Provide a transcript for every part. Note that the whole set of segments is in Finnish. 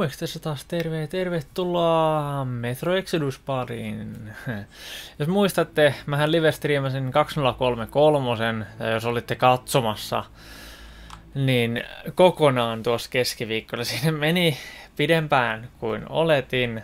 Humeksessa taas tervetuloa Metro Exodus pariin. Jos muistatte, mähän live-streamasin 2033, tai jos olitte katsomassa, niin kokonaan tuossa keskiviikkona. Siinä meni pidempään kuin oletin.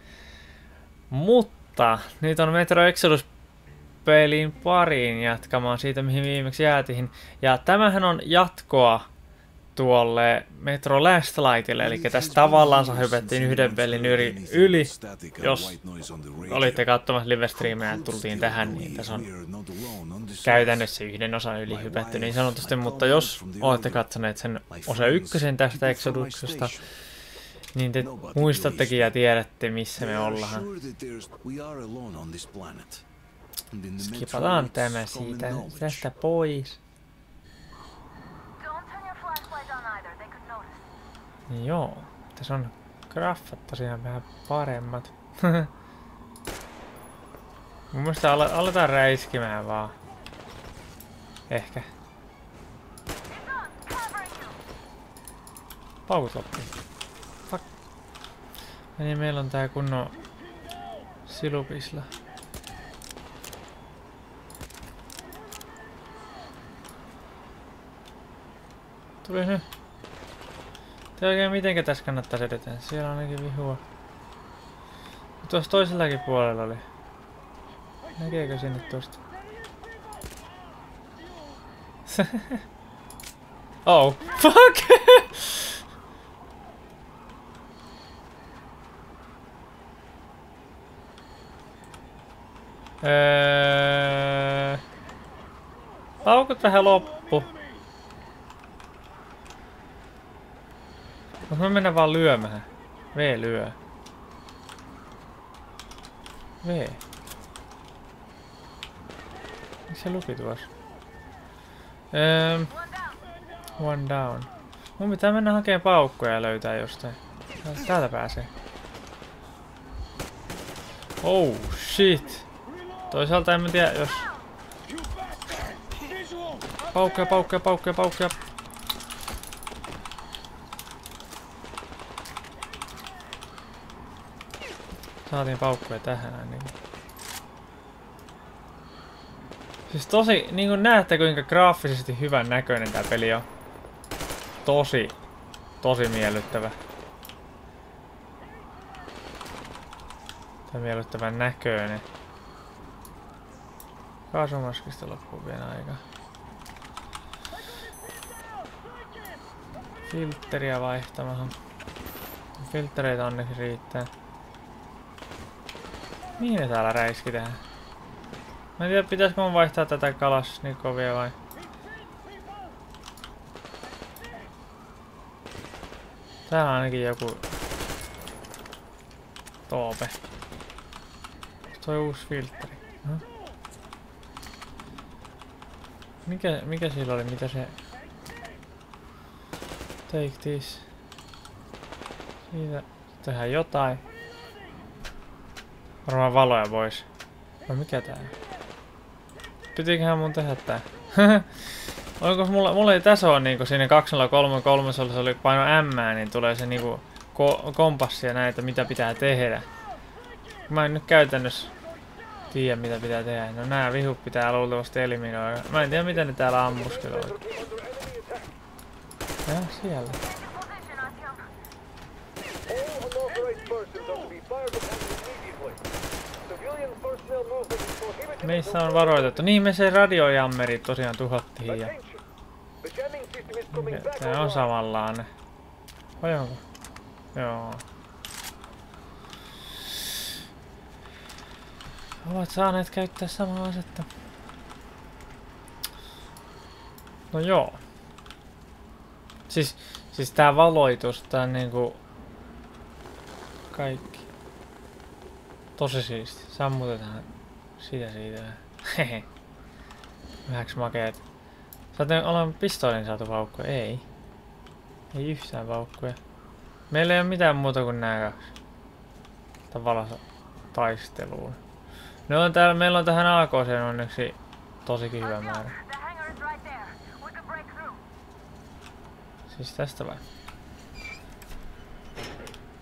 Mutta nyt on Metro Exodus pelin pariin jatkamaan siitä, mihin viimeksi jäätiin. Ja tämähän on jatkoa tuolle Metro Last Lightille, eli tässä tavallaan hypättiin yhden pelin yli. Jos olitte katsomassa live-streamejä ja tultiin tähän, niin tässä on käytännössä yhden osan yli hypätty niin sanotusti, mutta jos olette katsoneet sen osa ykkösen tästä Exoduksesta, niin te muistattekin ja tiedätte, missä me ollaan. Skipataan tämä siitä tästä pois. Joo, tässä on graffat tosiaan vähän paremmat. Mun mielestä aletaan räiskimään vaan. Ehkä. Paukut loppuun. Fuck. Niin meillä on tää kunnon silupisla. Tuli nyt. Ei oikein mitenkä tässä kannattaa edetä. Siellä on ainakin vihua. Tuossa toisellakin puolella oli. Näkeekö sinne tuosta? Oh, fuck! Paukut vähän loppu. Voinko mä mennä vaan lyömään? V lyö. V. Mikä se luki tuossa? One down. Mun pitää mennä hakemaan paukkoja ja löytää jostain. Täältä pääsee. Oh shit. Toisaalta en mä tiedä jos... Paukkoja. Saatiin paukkuja tähän ainakin. Siis tosi, niin kuin näette kuinka graafisesti hyvän näköinen tää peli on. Tosi miellyttävä. Tää miellyttävän näköinen. Kaasumaskista loppuu vielä aika. Filtteriä vaihtamahan. Filtreitä onneksi riittää. Mihin ne täällä räiskitään? Mä en tiedä, pitäisikö mun vaihtaa tätä Kalasnikovia vai? Täällä on ainakin joku... Toope. Toi uusi filtteri. Mikä sillä oli? Mitä se... Take this. Siitä tehdään jotain. Varmaan valoja pois. Vai mikä tää on? Pitiköhän mun tehdä tää? Oliko mulla ei tässä ole niinku siinä 2033 se oli paino M, niin tulee se niinku kompassi ja näitä mitä pitää tehdä. Mä en nyt käytännössä tiedä mitä pitää tehdä. No nää vihut pitää luultavasti eliminoida. Mä en tiedä miten ne täällä ammuskelee. Ja siellä. Meissä on varoitettu. Niin me se radiojammeri tosiaan tuhottiin ja... Tää on samanlainen. Vai onko? Joo. Ovat saaneet käyttää samaa asetta. No joo. Siis tää valoitus, tää niinku... Kaikki. Tosi siisti. Sammutetaan siitä. Hehe. Vähäks makeet. Saatiin olla pistoolin saatu paukkuja? Ei. Ei yhtään paukkuja. Meillä ei oo mitään muuta kuin nää kaksi. Tavallaan taisteluun. No on täällä, meillä on tähän AK:seen onneksi tosikin hyvä määrä. Siis tästä vai?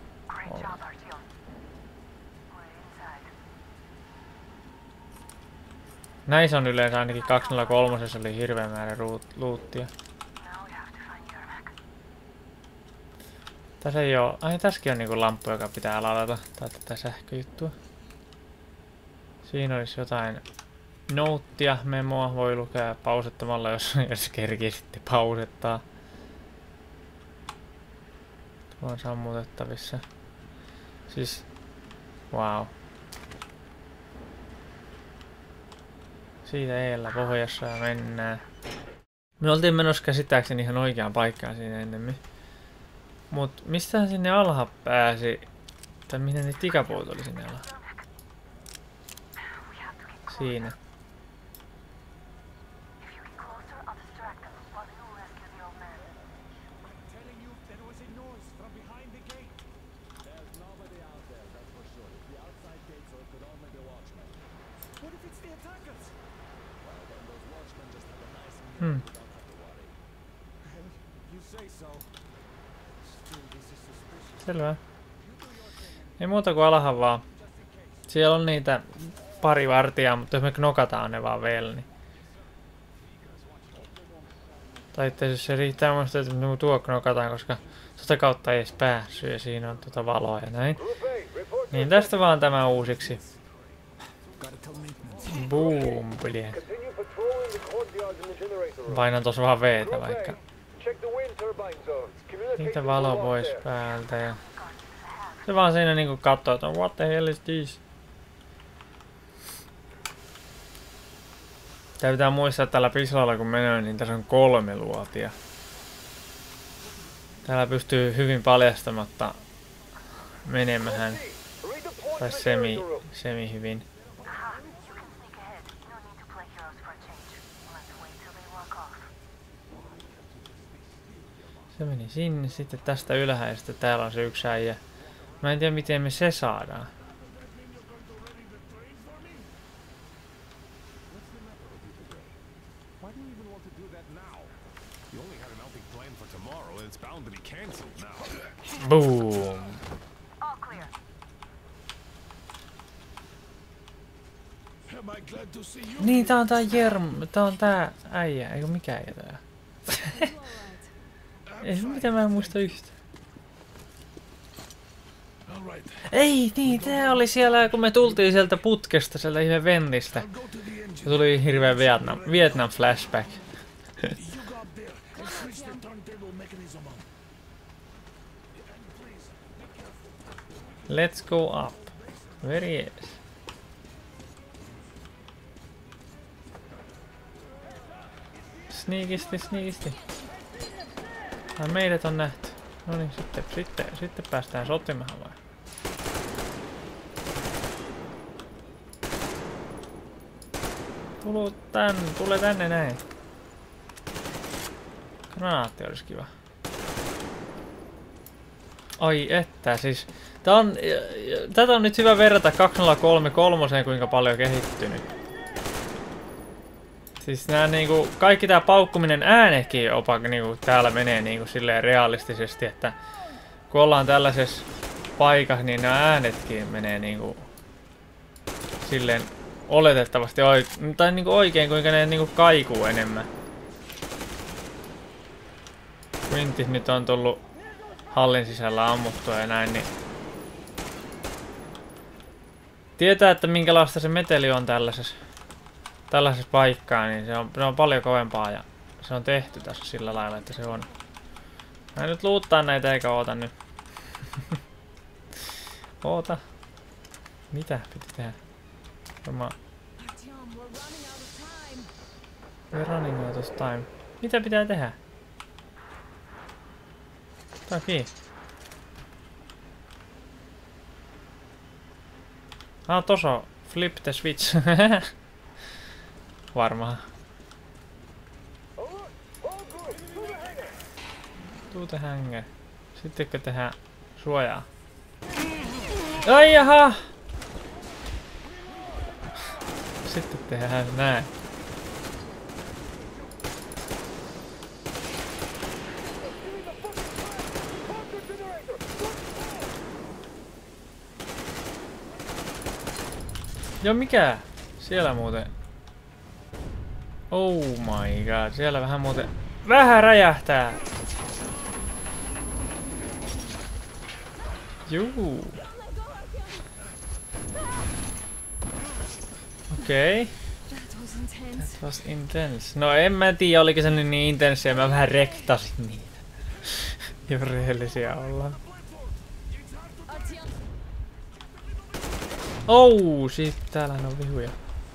Näissä on yleensä ainakin 203 oli hirveä määrä luuttia. Tässä ei oo... Ai tässäkin on niinku lamppu, joka pitää ladata. Tai tätä sähköjuttua. Siinä olisi jotain nouttia, memoa voi lukea pausettamalla, jos kerkii sitten pausettaa. Tuo on sammutettavissa. Siis... Wow. Siitä eellä pohjassa ja mennään. Me oltiin menossa käsittääkseni ihan oikeaan paikkaan siinä ennemmin. Mut mistähän sinne alha pääsi? Tai minne ne tikapuut oli sinne alha? Siinä. Selvä. Ei muuta kuin alahan vaan. Siellä on niitä pari vartijaa, mutta jos me knokataan ne vaan vielä, niin... Tai itse asiassa se riittää muista, että me tuo knokataan, koska sitä kautta ei edes päässyt ja siinä on tuota valoa ja näin. Niin tästä vaan tämä uusiksi. Boom, piliä. Painan tossa vaan V:tä vaikka. Niitä valo pois päältä ja... Se vaan siinä niinku kattoo, että what the hell is this? Tää pitää muistaa, että tällä pislalla kun menee, niin tässä on 3 luotia. Täällä pystyy hyvin paljastamatta menemään. Tai semi hyvin. Se meni sinne, sitten tästä ylhäästä täällä on se yksi äijä. Mä en tiedä miten me se saadaan. Boom! Niin tää on tää tää on tää äijä, eikö mikä äijä tää? Ei se mitä mä en muista yhtä. Ei niin, tää oli siellä kun me tultiin sieltä putkesta, sieltä ihan ventistä. Se tuli hirveä Vietnam flashback. Let's go up. Very yes. Sneakisti. Meidät on nähty. No niin, sitten päästään sotimaan vai? Tule tänne näin. Granaatti olisi kiva. Ai että, siis... Tätä on nyt hyvä verrata 2033, kuinka paljon kehittynyt. Siis nää niinku, kaikki tää paukkuminen äänekin jopa niinku täällä menee niinku silleen realistisesti, että kun ollaan tällaisessa paikassa, niin nämä äänetkin menee niinku silleen oletettavasti tai niinku oikein, kuinka ne niinku kaikuu enemmän. Quintis nyt on tullut hallin sisällä ammuttua ja näin, niin tietää, että minkälaista se meteli on tällaisessa paikkaa, niin se on paljon kovempaa ja se on tehty tässä sillä lailla, että se on. Mä en nyt luuttaa näitä eikä oota nyt. Oota. Mitä piti tehdä? We're running out of time. Mitä pitää tehdä? Tää on kiinni. Tossa flip the switch. Varmaan. Tuu tehdään. Sittenkö tehdään suojaa? Ai jaha! Sitten tehdään näin. Joo mikä? Siellä muuten. Oh my god, siellä vähän muuten... Vähän räjähtää! Juu. Okei. Okay. That was intense. No en mä tiedä, oliko se niin intense, ja mä vähän rektasin niitä. Jos rehellisiä ollaan. Oh, shit, täällä on vihuja.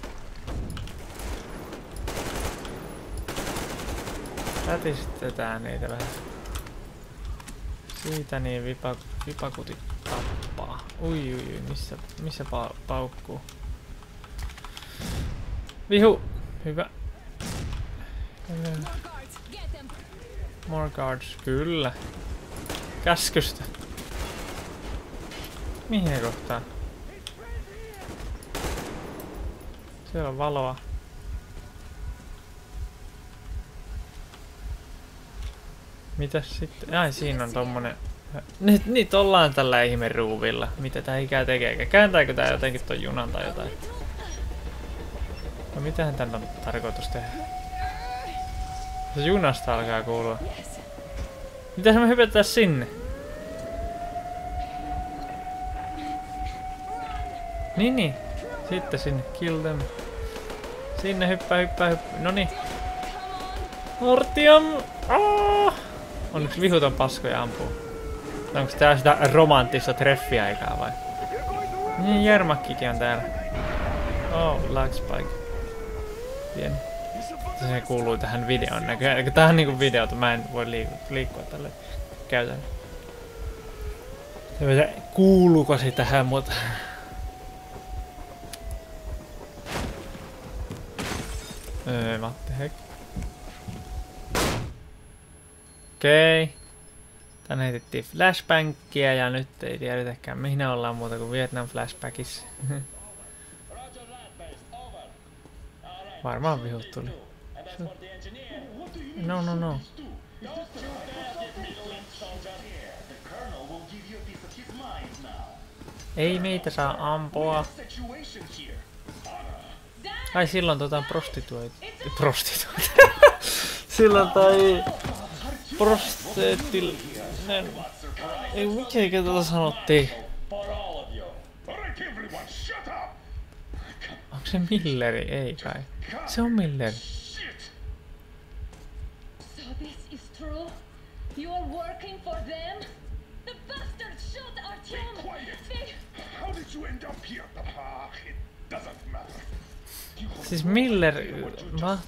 Rätistetään niitä vähän. Siitä niin vipakutit tappaa. Ui, missä paukkuu? Vihu! Hyvä. More guards, kyllä. Käskystä. Mihin kohtaan? Siellä on valoa. Mitäs sitten? Ai siinä on tommonen... Nyt ollaan tällä ihmeruuvilla. Mitä tää ikää tekee? Kääntääkö tää jotenkin ton junan tai jotain? No mitähän tän on tarkoitus tehdä? Se junasta alkaa kuulua. Mitäs me hypätään sinne? Niin. Sitten sinne. Kill them. Sinne hyppää. Noniin. Artyom! Onneksi vihuton paskoja ampuu. Onko tää sitä romanttista treffiaikaa vai? Niin, Jermakkikin on täällä. Oh, lag spike. Pieni. Se kuuluu tähän videon näköjään. Tää on niinku videota, mä en voi liikkua tälle käytännössä. Kuuluuko se tähän, mutta... what the heck? Okei. Tänne heitettiin flashbackia ja nyt ei tiedetäkään mihin ollaan muuta kuin Vietnam flashbackissa. Varmaan vihut tuli. No. Ei meitä saa ampua. Ai silloin prostituoita. Silloin toi... Prosteettinen... Ei mikä tätä sanottiin? Onko se Milleri? Ei kai. Se on Milleri. So this is true? You are working for them? The bastards shot Artyom! They... How did you end up here? It doesn't matter. Siis Miller... What?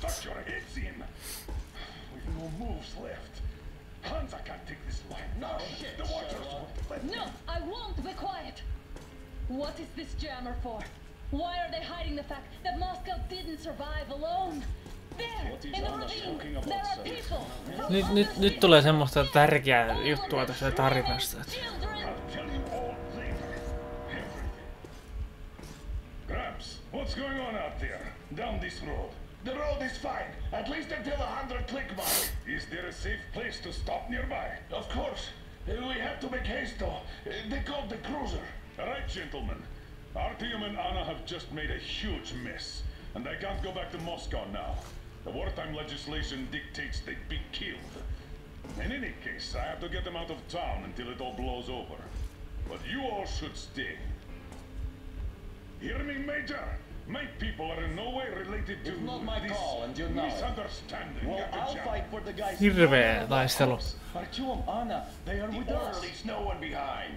No moves left. Hansa can't take this line. No shit. The Watchers won't let me. No, I won't be quiet. What is this jammer for? Why are they hiding the fact that Moscow didn't survive alone? There, in the ravine, there are people. Nyt tulee semmoista tärkeää juttua tästä tarinasta. Gramps, what's going on out there? Down this road. The road is fine, at least until 100 click mark. Is there a safe place to stop nearby? Of course. We have to make haste though. They called the cruiser. All right, gentlemen. Artyom and Anna have just made a huge mess, and they can't go back to Moscow now. The wartime legislation dictates they be killed. In any case, I have to get them out of town until it all blows over. But you all should stay. Hear me, Major? My people are in no way related to not my this call, and you know it. misunderstanding. Well, I'll fight for the guys. Hirveä taistelu. Artyom, Anna, they are with The us. orderlies, no one behind.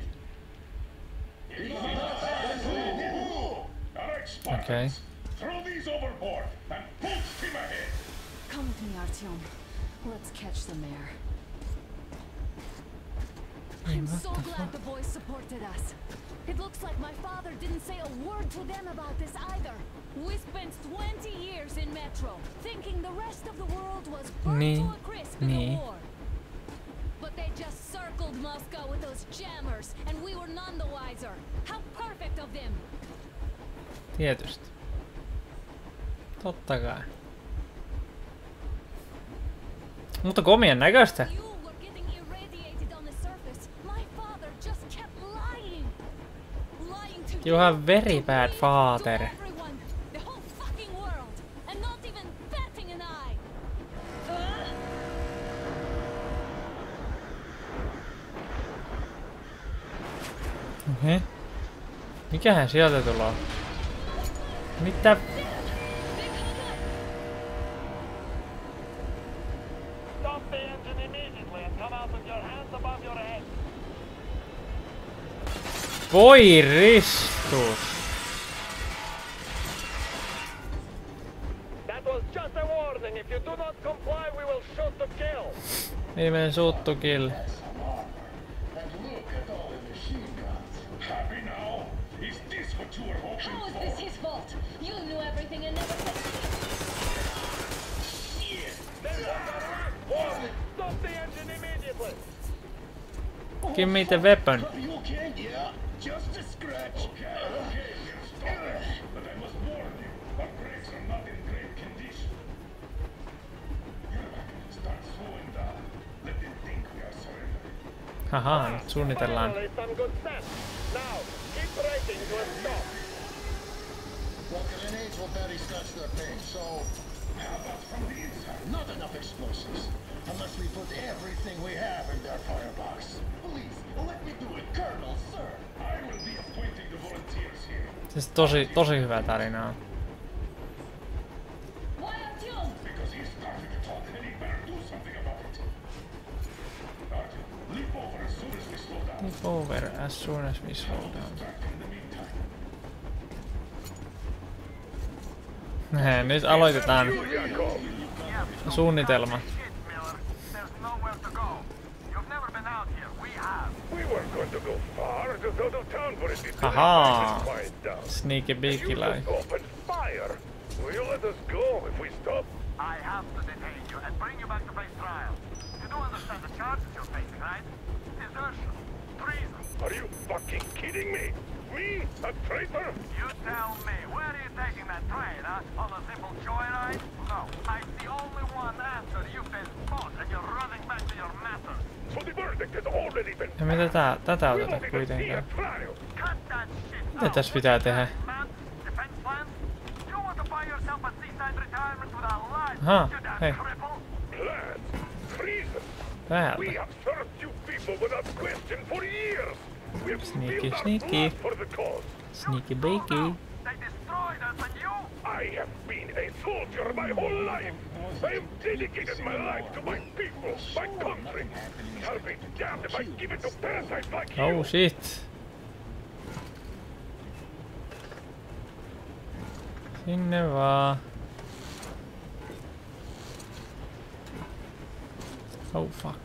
All right, Spartans. Okay. Throw these overboard and full steam ahead. Come with me, Artyom. Let's catch the mayor. I'm so glad the boys supported us. It looks like my father didn't say a word to them about this either. We spent 20 years in Metro, thinking the rest of the world was burnt to a crisp in the war. But they just circled Moscow with those jammers, and we were none the wiser. How perfect of them! Tietysti. Totta kai. Mutta komien näköistä. You have very bad father. Ohi. Mikähän sieltä tulee? Mitä? Stop the engine immediately and come out with your hands above your head. Voi ristus! That was just a warning. If you do not comply, we will shoot to kill. Viimeinen suuttu kill. And look at all the machine guns. Happy now? Is this what you were hoping How is for? this his fault? You knew everything and never said Warning! Stop the engine immediately. Give me the weapon. Are you okay? Yeah, just a scratch. Okay, we'll stop it. But I must warn you, our brakes are not in great condition. Start slowing down. Let them think we are surrendering. Haha, nyt suunnitellaan. Finally, some good sense. Now, keep braking to a stop. Well, grenades will barely scratch their paint, so... How about from the inside? Not enough explosives. Unless we put everything we have in their firebox. Please, let me do it, Colonel, sir. I will be appointing the volunteers here. Siis tosi hyvä tarina on. Why aren't you? Because he started to talk, and he better do something about it. Sergeant, leap over as soon as we slow down. Leap over as soon as we slow down. Distract in the meantime. Nyt aloitetaan suunnitelma. Haha. Sneaky beaky lai. Will you let us go if we stop? I have to detain you and bring you back to face trial. You do understand the charges you're facing, right? Desertion, treason. Are you fucking kidding me? Me? A traitor? You tell me, where are you taking that train, huh? On a simple joyride? No, I'm the only one after you've been caught and you're running back to your master. So the verdict has already been... Ja mitä tätä oteta kuitenkaan? Cut that shit Mitä tässä pitää tehdä? Defense plans? You want to buy yourself a seaside retirement with a life? Aha, hei. Plans? Treason? Täältä. We have served you people without question for years. We've Sneaky, spilled our sneaky. blood for the cause. Sneaky beaky. They destroyed us and you? I have been a soldier my whole life. I have dedicated my life to my people, my country. I'll be damned if I give it to parasites like you. Oh shit. Sinne vaan. Oh fuck.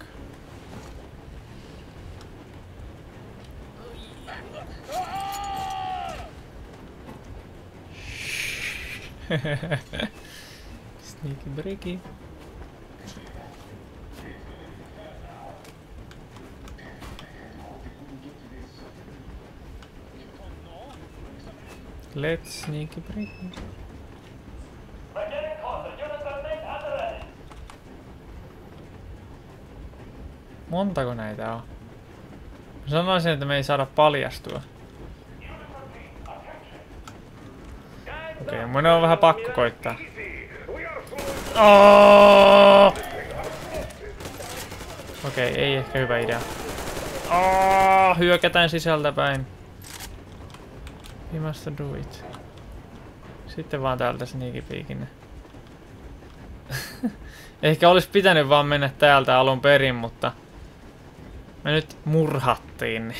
Sneaky breaky. Let's sneaky breaky. We're getting closer. Units are made at the ready. Montako näitä on? Sanoisin, että me ei saada paljastua. Okei, mun on vähän pakko koittaa. Oh! Okei, ei ehkä hyvä idea. Oh, hyökätään sisältäpäin. We must do it. Sitten vaan täältä sneaky peekinä. Ehkä olisi pitänyt vaan mennä täältä alun perin, mutta me nyt murhattiin.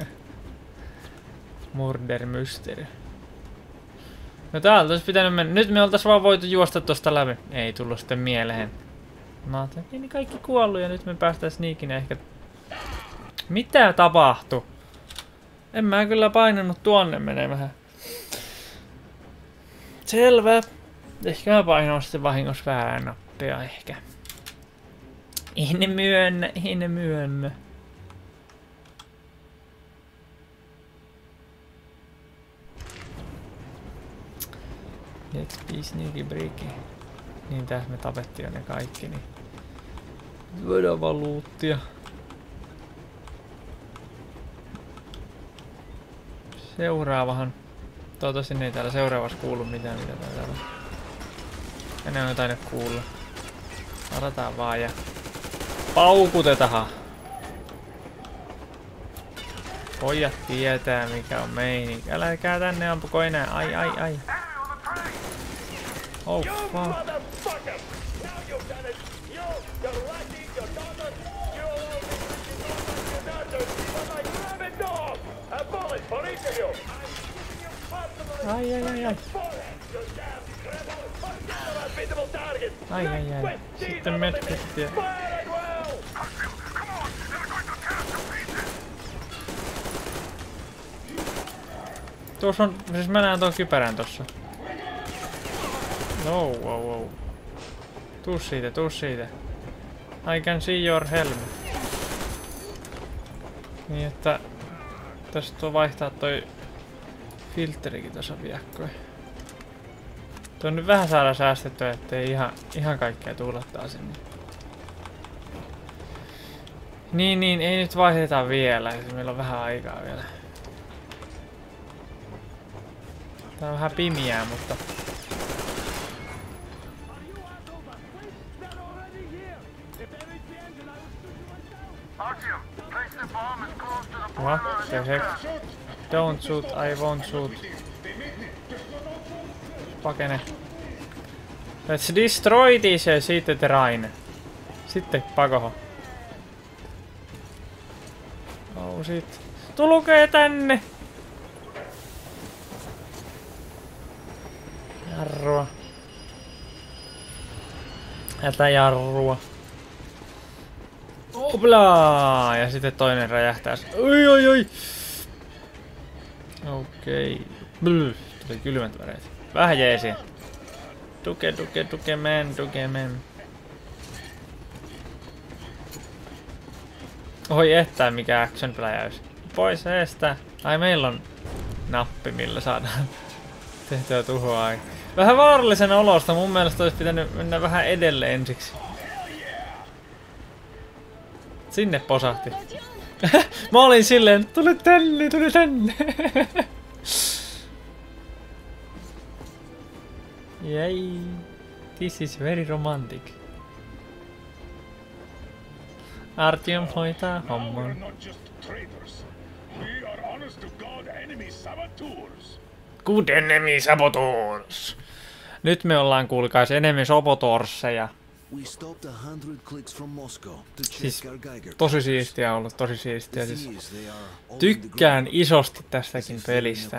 Murder mystery. No täältä olisi pitänyt mennä. Nyt me oltais vaan voitu juosta tosta läpi. Ei tullut sitten mieleen. Mä ajattelin, että niin kaikki kuollut ja nyt me päästään sneakinä ehkä. Mitä tapahtui? En mä kyllä painanut tuonne menemään. Selvä. Ehkä mä painoin sitten vahingossa väärää nappia ehkä. En myönnä. Let's be sneaky breaky. Niin tässä me tapettiin jo ne kaikki, niin voidaan vaan luuttia. Seuraavahan. Toivottavasti ei täällä seuraavassa kuulu mitään, mitä täällä on. Enää on tainnut kuulla. Varataan vaan ja paukutetahan. Pojat tietää mikä on meininki. Älkää tänne ampuko enää. Ai ai ai. Oh fuck. Ai ai ai ai. Ai ai ai. Sitten medkittiä. Tuossa on, siis mä näen tuon kypärän tossa. No, wow, wow. Tuu siitä, tuu siitä. I can see your helmet. Niin että tästä tuo vaihtaa toi filtterikin tuossa piakkoin. Tuo on nyt vähän saada säästettyä, ettei ihan kaikkea tuulattaa sinne. Niin, ei nyt vaihdeta vielä. Meillä on vähän aikaa vielä. Tää on vähän pimiää, mutta... What the heck? Don't shoot, I won't shoot. Pakene. Let's destroy this ja sitten terrain. Sitten pakoho. Oh shit. Tulkee tänne! Jarrua. Jätä jarrua. Oblaa! Ja sitten toinen räjähtää. Oi oi oi! Okei. Bluh. Tuli kylmät väreet. Vähän jeesi. Duke man. Oi ettää mikä action pläjäys. Pois eestä. Ai meillä on nappi millä saadaan tehtyä tuhoa. Vähän vaarallisen olosta. Mun mielestä olisi pitänyt mennä vähän edelle ensiksi. Sinne posahti. Mä olin silleen, tule tänne. Yay. This is very romantic. Artyom hoitaa homman. Good enemy saboteurs. Nyt me ollaan kuulkaas enemy sabotorsseja. Siis tosi siistiä ollut, tosi siistiä. Siis tykkään isosti tästäkin pelistä.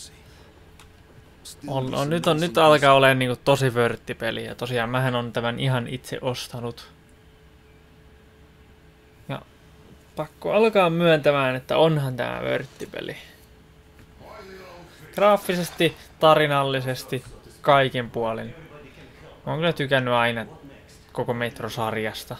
Nyt alkaa olemaan niinku tosi vörttipeli ja tosiaan mähän on tämän ihan itse ostanut. Ja pakko alkaa myöntämään, että onhan tämä vörttipeli. Graafisesti, tarinallisesti, kaikin puolin. Mä oon kyllä tykännyt aina koko Metro-sarjasta.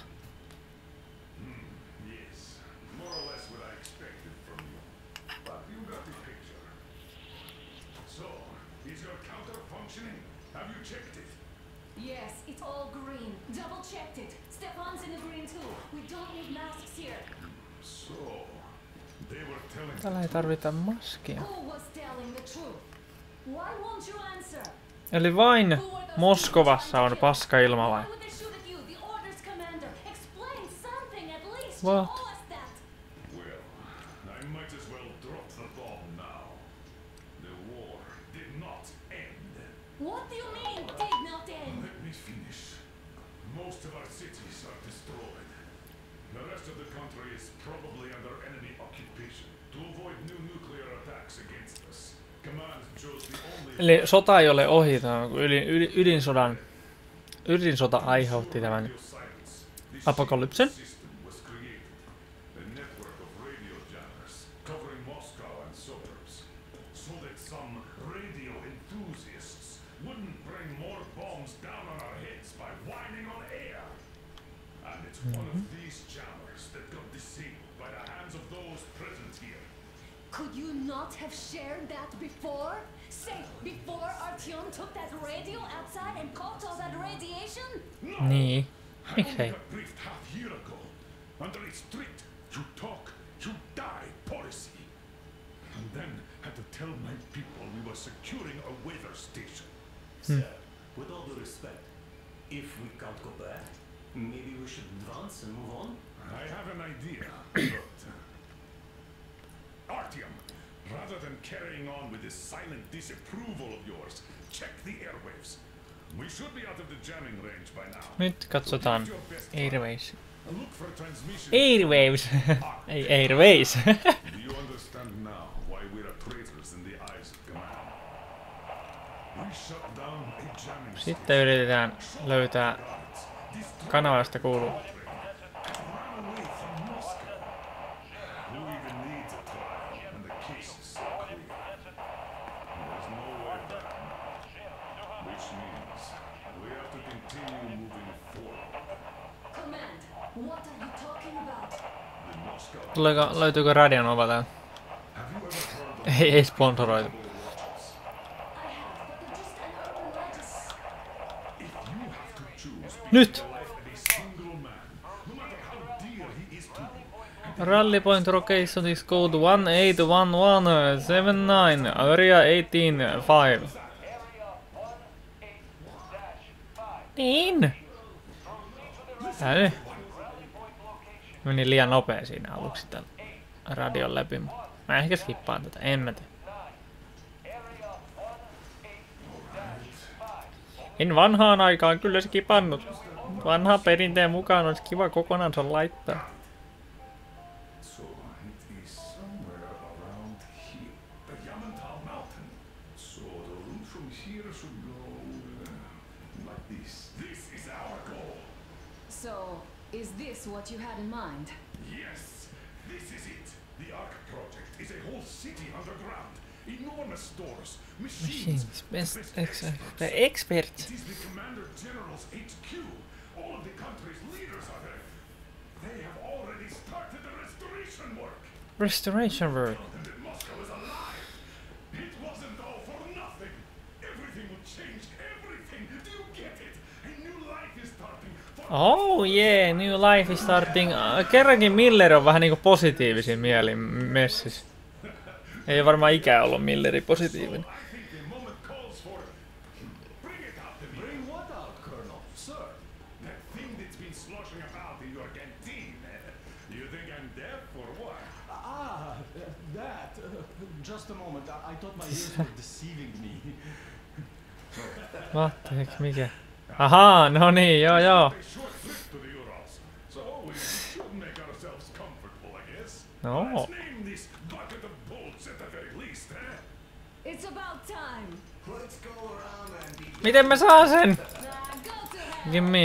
Yes, it's all green. Double checked it. Stefan's in the green too. We don't need masks here. Täällä ei tarvita maskia. Who was telling the truth? Why won't you answer? Eli vain Moskovassa on paska ilma vai? Why would they shoot at you? The orders commander. Explain something at least. What? You owe us that. Well, I might as well drop the bomb now. The war did not end. What do you mean did not end? Let me finish. Most of our cities are destroyed. The rest of the country is probably under enemy occupation. To avoid new nuclear attacks against us, command chose the only... Eli sota ei ole ohi, ydinsota aiheutti tämän apokalypsen. Could you not have shared that before? Say, before Artyom took that radio outside and caught all that radiation? Niin. Miksei? Briefed half year ago. Under its strict, you talk, you die policy. And then had to tell my people we were securing a weather station. Sir, with all due respect, if we can't go back, maybe we should advance and move on? I have an idea, but... Artyom, rather than carrying on with this silent disapproval of yours, check the airwaves. We should be out of the jamming range by now. Nyt katsotaan Airways. Look for transmission. Airwaves! Ei Airways. Do you understand now why we are traitors in the eyes of command? We shut down a jamming station. Sitten yritetään löytää kanava, josta kuuluu. Ran away from Moscow. Who even needs a trial when the case is so clear? There's no way back now. Which means we have to continue moving forward. Command, what are you talking about? The Moscow. Löytyykö Radionova täältä? Have you ever heard of Ei sponsoroitu. watches? I have, but they're just an urban legend. If you have to choose Nyt! the life of a single man, no matter how dear he is to you, Rally point location is code 181179, area 185. Niin! Nyt. Meni liian nopea siinä aluksi tän radion läpi. Mä ehkä skippaan tätä, en mä tiedä. En vanhaan aikaan kyllä skipannut. Vanha perinteen mukaan olisi kiva kokonansa laittaa. so it is somewhere around here, the Yamantau Mountain. So the route from here should go like this. This is our goal. So, is this what you had in mind? Yes, this is it. The Ark project is a whole city underground. Enormous stores, machines. Best experts. Expert. It is the Commander General's HQ. All of the country's leaders are there. They have already started the restoration work. Restoration work. And that Moscow is alive. It wasn't all for nothing. Everything will change. Everything. Do you get it? A new life is starting. For Oh yeah, new life is starting. Kerrankin Miller on vähän niinku positiivisin mielin messissä. Ei varmaan ikään ollut Milleri positiivinen. I think the moment calls for. Bring it out to me. Bring what out, Colonel? Sir? That thing that's been sloshing about in your canteen. You think I'm deaf or what? That. Just a moment. I thought my ears were deceiving me. What the heck, mikä? Ahaa, no niin, joo. A short trip to the Urals. So we should make ourselves comfortable, I guess. No. Let's name this bucket of bolts at the very least, eh? It's about time. Let's go around and be Miten mä saan sen? Go to hell. Gimme.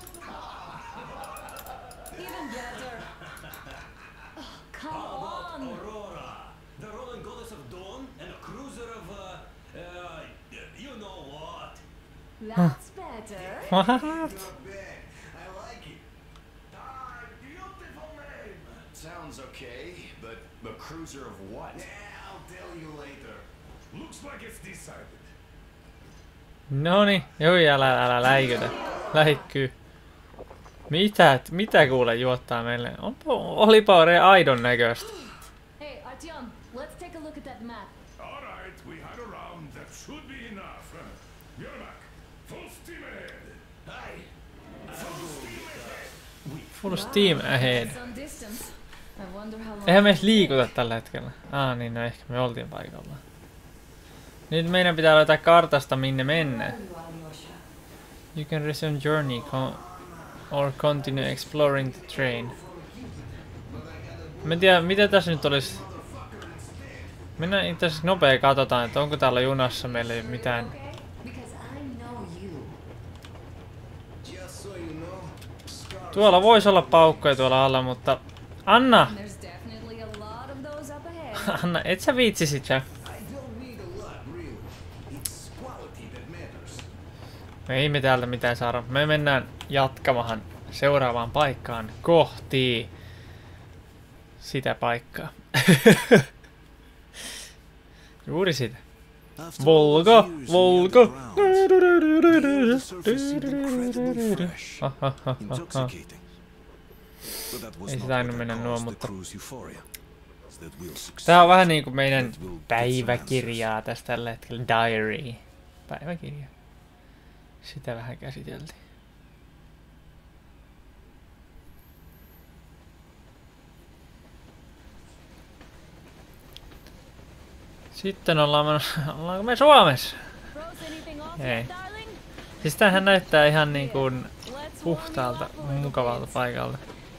Even better. Oh, come on. Aurora, the rolling goddess of dawn, and a cruiser of, you know what? That's better. What? Not bad. I like it. Ah, beautiful name. Sounds okay, but a cruiser of what? Yeah, I'll tell you later. Looks like it's decided. Noni, joo, älä läikytä. Läikkyy. Mitä kuule juottaa meille? Olipa aidon näköistä. Hey, Artyom, let's take a look at that map. All right, we had a round. That should be enough. Yermak, full steam ahead. Hey, Full steam ahead. Some distance. I wonder how long. Eihän me edes liikuta tällä hetkellä. Niin, no ehkä me oltiin paikalla. Nyt meidän pitää löytää kartasta minne mennään. You can resume journey or continue exploring the train. Mä en tiedä, mitä tässä nyt olisi. Mennään itse asiassa nopea katsotaan, että onko täällä junassa meille mitään. Because I know you. Just so you know, Tuolla voisi olla paukkoja tuolla alla, mutta... Anna! There's definitely a lot of those up ahead. Anna, et sä viitsisit sä? I don't need a lot, really. It's quality that matters. Me ei me täältä mitään saada. Me mennään jatkamahan seuraavaan paikkaan kohti sitä paikkaa. Juuri sitä. Volga, Volga. Ei se tainnut mennä nuo, mutta... Tää on vähän niinku meidän päiväkirjaa tästä tällä hetkellä. Diary. Päiväkirja. Sitä vähän käsiteltiin. Sitten ollaanko me Suomessa? Froze anything off Ei. yet, darling? Siis tämähän näyttää ihan niin kuin puhtaalta, mukavalta paikalta.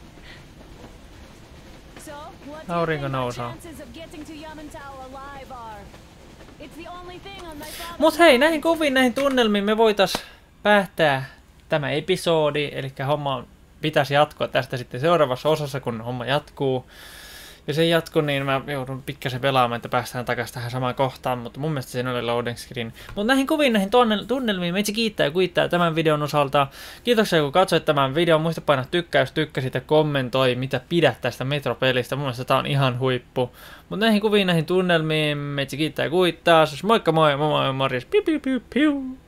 So, what do Aurinko you think my nousee. chances of getting to Yamantau alive are? It's the only thing on my father's Mut hei, näihin kuviin, näihin tunnelmiin me voitais päättää tämä episodi, eli homma pitäisi jatkoa tästä sitten seuraavassa osassa, kun homma jatkuu. Ja sen jatku, niin mä joudun pikkasen pelaamaan, että päästään takaisin tähän samaan kohtaan, mutta mun mielestä siinä oli loading screen. Mutta näihin kuviin, näihin tunnelmiin, me itse kiittää ja kuittaa tämän videon osalta. Kiitoksia, kun katsoit tämän videon. Muista painaa tykkää, jos tykkäsit, ja kommentoi, mitä pidät tästä Metro-pelistä. Mun mielestä tää on ihan huippu. Mutta näihin kuviin, näihin tunnelmiin, me itse kiittää ja kuittaa. Moikka moi, moi, morjes, piu piu piu piu.